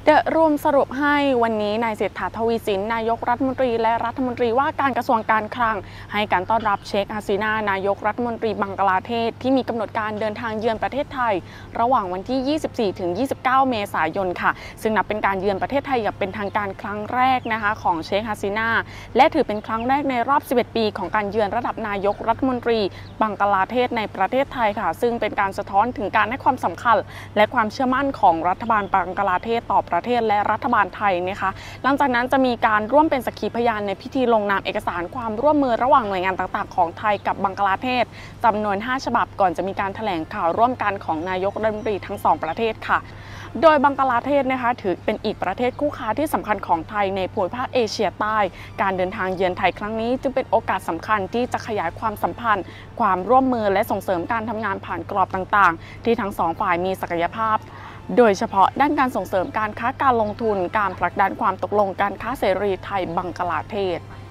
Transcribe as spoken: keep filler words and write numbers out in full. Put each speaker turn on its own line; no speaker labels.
เดอะรวมสรุปให้วันนี้นายเศรษฐาทวีสินนายกรัฐมนตรีและรัฐมนตรีว่าการกระทรวงการคลังให้การต้อนรับเชคฮาซีนานายกรัฐมนตรีบังกลาเทศที่มีกำหนดการเดินทางเยือนประเทศไทยระหว่างวันที่ ยี่สิบสี่ถึงยี่สิบเก้า เมษายนค่ะซึ่งนับเป็นการเยือนประเทศไทยอย่างเป็นทางการครั้งแรกนะคะของเชคฮาซีนาและถือเป็นครั้งแรกในรอบสิบเอ็ดปีของการเยือนระดับนายกรัฐมนตรีบังกลาเทศในประเทศไทยค่ะซึ่งเป็นการสะท้อนถึงการให้ความสำคัญและความเชื่อมั่นของรัฐบาลบังกลาเทศต่อประเทศและรัฐบาลไทยนะคะหลังจากนั้นจะมีการร่วมเป็นสักขีพยานในพิธีลงนามเอกสารความร่วมมือระหว่างหน่วยงานต่างๆของไทยกับบังกลาเทศจำนวนห้าฉบับก่อนจะมีการแถลงข่าวร่วมกันของนายกรัฐมนตรีทั้งสองประเทศค่ะโดยบังกลาเทศนะคะถือเป็นอีกประเทศคู่ค้าที่สำคัญของไทยในภูมิภาคเอเชียใต้การเดินทางเยือนไทยครั้งนี้จึงเป็นโอกาสสำคัญที่จะขยายความสัมพันธ์ความร่วมมือและส่งเสริมการทำงานผ่านกรอบต่างๆที่ทั้งสองฝ่ายมีศักยภาพโดยเฉพาะด้านการส่งเสริมการค้าการลงทุนการผลักดันความตกลงการค้าเสรีไทยบังกลาเทศ